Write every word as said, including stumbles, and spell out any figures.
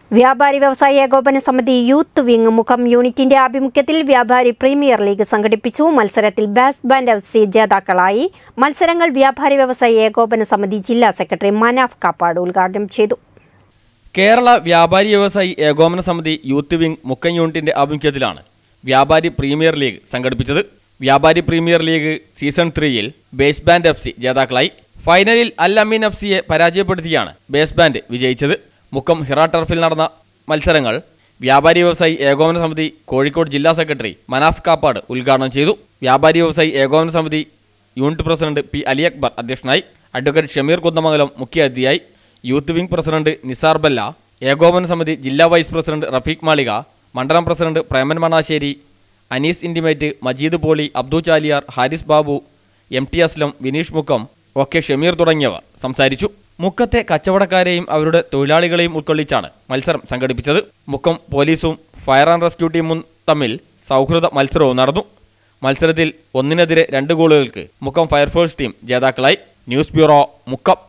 വ്യാപാരി വ്യവസായ ഏകോപന സമിതി യൂത്ത് വിംഗ് മുഖം യൂണിറ്റിന്റെ ആഭിമുഖ്യത്തിൽ വ്യാപാരി പ്രീമിയർ ലീഗ് സംഘടിപ്പിച്ചു. മത്സരത്തിൽ ബാസ് ബാൻഡ് എഫ് സി ജേതാക്കളായി. മത്സരങ്ങൾ വ്യാപാരി വ്യവസായ ഏകോപന സമിതി ജില്ലാ സെക്രട്ടറി മനാഫ് കാപ്പാട് ഉദ്ഘാടനം ചെയ്തു. കേരള വ്യാപാരി വ്യവസായി ഏകോപന സമിതി യൂത്ത് വിംഗ് മുഖം യൂണിറ്റിന്റെ ആഭിമുഖ്യത്തിലാണ് വ്യാപാരി പ്രീമിയർ ലീഗ് സംഘടിപ്പിച്ചത്. വ്യാപാരി പ്രീമിയർ ലീഗ് സീസൺ ത്രീയിൽ ബേസ് ബാൻഡ് എഫ് സി ജേതാക്കളായി. ഫൈനലിൽ അൽ അമീൻ എഫ് സിയെ പരാജയപ്പെടുത്തിയാണ് ബേസ് ബാൻഡ് വിജയിച്ചത്. മുക്കം ഹിറ ടർഫിൽ നടന്ന മത്സരങ്ങൾ വ്യാപാരി വ്യവസായി ഏകോപന സമിതി കോഴിക്കോട് ജില്ലാ സെക്രട്ടറി മനാഫ് കാപ്പാട് ഉദ്ഘാടനം ചെയ്തു. വ്യാപാരി വ്യവസായി ഏകോപന സമിതി unit president P Ali Akbar അധ്യക്ഷനായി. അഡ്വക്കേറ്റ് ഷമീർ കുന്നമംഗലം മുഖ്യാതിഥിയായി. Youth wing president Nisar Balla, ഏകോപന സമിതി ജില്ലാ വൈസ് പ്രസിഡന്റ് റഫീഖ് മാളിക, മണ്ഡലം president Preman Manassery, Anees Indimate, Majeed Poly, Abdu Chaliyar, Haris Babu, M T Aslam, Vineesh Mukkam, ഒക്കെ ഷമീർ തുടങ്ങിയവർ സംസാരിച്ചു. മുക്കത്തെ കച്ചവടക്കാരെയും അവരുടെ തൊഴിലാളികളെയും ഉൾക്കൊള്ളിച്ചാണ് മത്സരം സംഘടിപ്പിച്ചത്. മുക്കം പോലീസും ഫയർ ആൻഡ് റെസ്ക്യൂ ടീമും തമ്മിൽ സൗഹൃദ മത്സരവും നടന്നു. മത്സരത്തിൽ ഒന്നിനെതിരെ രണ്ട് ഗോളുകൾക്ക് മുക്കം ഫയർഫോഴ്സ് ടീം ജേതാക്കളായി. News bureau, Mukkam.